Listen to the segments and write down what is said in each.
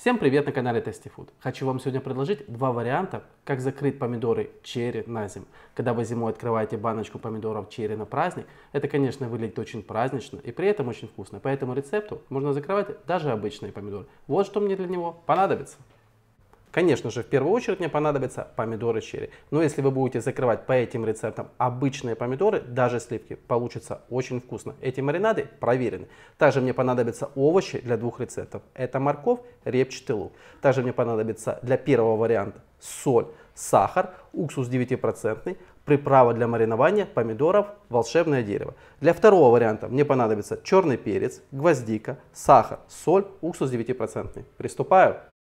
Всем привет на канале Tasty Food. Хочу вам сегодня предложить два варианта, как закрыть помидоры черри на зиму. Когда вы зимой открываете баночку помидоров черри на праздник, это, конечно, выглядит очень празднично и при этом очень вкусно. По этому рецепту можно закрывать даже обычные помидоры. Вот что мне для него понадобится. Конечно же, в первую очередь мне понадобятся помидоры черри. Но если вы будете закрывать по этим рецептам обычные помидоры, даже сливки, получится очень вкусно. Эти маринады проверены. Также мне понадобятся овощи для двух рецептов. Это морковь, репчатый лук. Также мне понадобится для первого варианта соль, сахар, уксус 9%, приправа для маринования помидоров, волшебное дерево. Для второго варианта мне понадобится черный перец, гвоздика, сахар, соль, уксус 9%. Приступаю.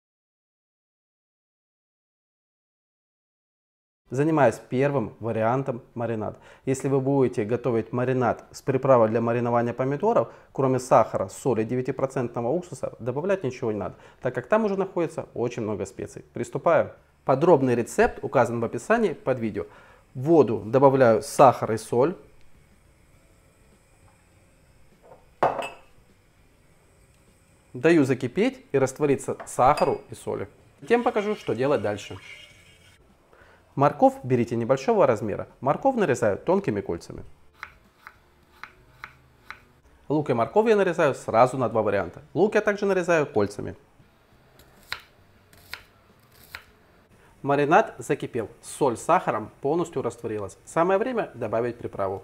Занимаюсь первым вариантом маринада. Если вы будете готовить маринад с приправой для маринования помидоров, кроме сахара, соли и 9% уксуса, добавлять ничего не надо, так как там уже находится очень много специй. Приступаю. Подробный рецепт указан в описании под видео. В воду добавляю сахар и соль. Даю закипеть и раствориться сахару и соли. Затем покажу, что делать дальше. Морковь берите небольшого размера. Морковь нарезаю тонкими кольцами. Лук и морковь я нарезаю сразу на два варианта. Лук я также нарезаю кольцами. Маринад закипел. Соль с сахаром полностью растворилась. Самое время добавить приправу.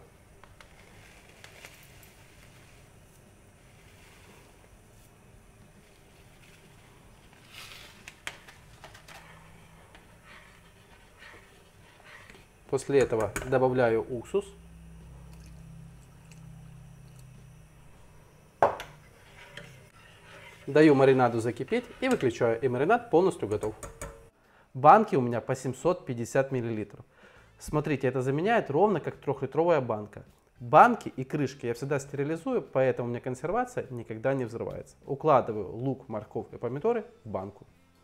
После этого добавляю уксус. Даю маринаду закипеть и выключаю. И маринад полностью готов. Банки у меня по 750 мл. Смотрите, это заменяет ровно как 3-литровая банка. Банки и крышки я всегда стерилизую, поэтому у меня консервация никогда не взрывается. Укладываю лук, морковь и помидоры в банку.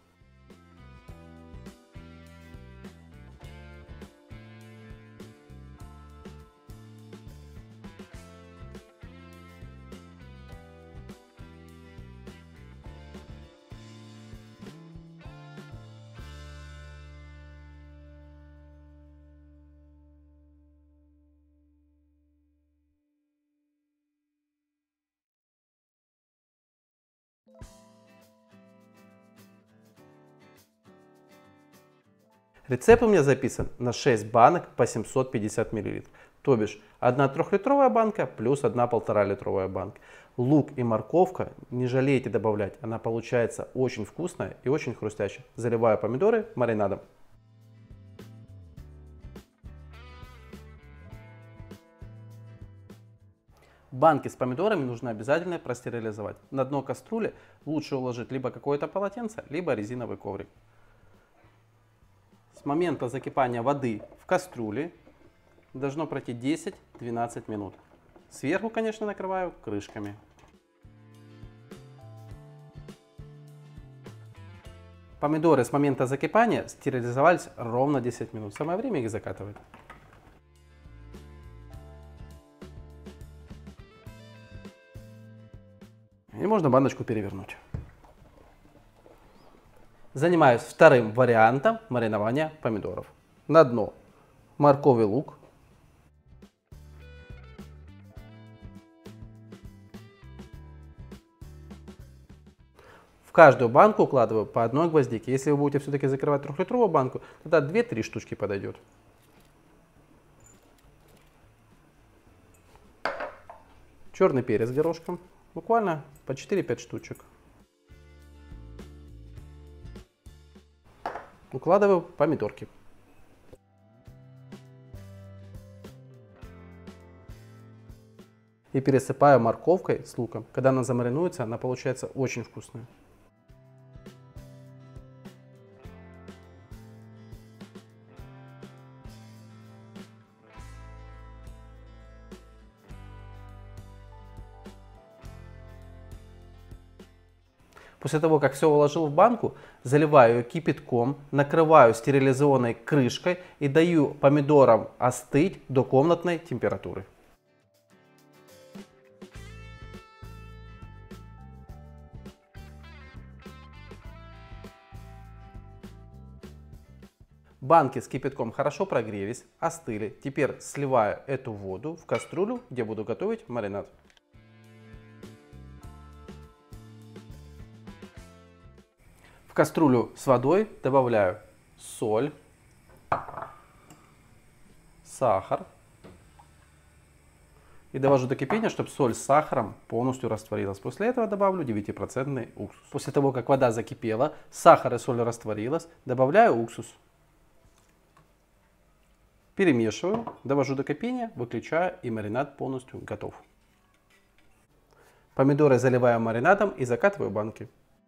Рецепт у меня записан на 6 банок по 750 мл. То бишь 1 3-литровая банка плюс 1 1,5-литровая банка. Лук и морковка не жалейте добавлять, она получается очень вкусная и очень хрустящая. Заливаю помидоры маринадом. Банки с помидорами нужно обязательно простерилизовать. На дно кастрюли лучше уложить либо какое-то полотенце, либо резиновый коврик. С момента закипания воды в кастрюле должно пройти 10-12 минут. Сверху, конечно, накрываю крышками. Помидоры с момента закипания стерилизовались ровно 10 минут. Самое время их закатывать. И можно баночку перевернуть. Занимаюсь вторым вариантом маринования помидоров. На дно морковь и лук. В каждую банку укладываю по одной гвоздике. Если вы будете все-таки закрывать 3-литровую банку, тогда 2-3 штучки подойдет. Черный перец горошком. Буквально по 4-5 штучек. Укладываю помидорки. И пересыпаю морковкой с луком. Когда она замаринуется, она получается очень вкусная. После того, как все уложил в банку, заливаю ее кипятком, накрываю стерилизованной крышкой и даю помидорам остыть до комнатной температуры. Банки с кипятком хорошо прогрелись, остыли. Теперь сливаю эту воду в кастрюлю, где буду готовить маринад. В кастрюлю с водой добавляю соль, сахар и довожу до кипения, чтобы соль с сахаром полностью растворилась. После этого добавлю 9% уксус. После того, как вода закипела, сахар и соль растворилась, добавляю уксус. Перемешиваю, довожу до кипения, выключаю, и маринад полностью готов. Помидоры заливаю маринадом и закатываю в банки.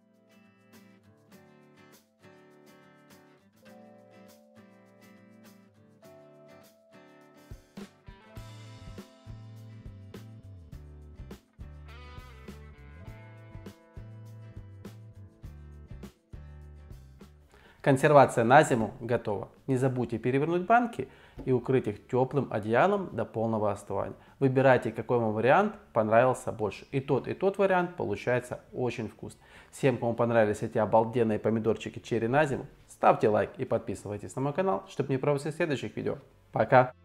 Консервация на зиму готова. Не забудьте перевернуть банки и укрыть их теплым одеялом до полного остывания. Выбирайте, какой вам вариант понравился больше. И тот вариант получается очень вкусный. Всем, кому понравились эти обалденные помидорчики черри на зиму, ставьте лайк и подписывайтесь на мой канал, чтобы не пропустить следующих видео. Пока!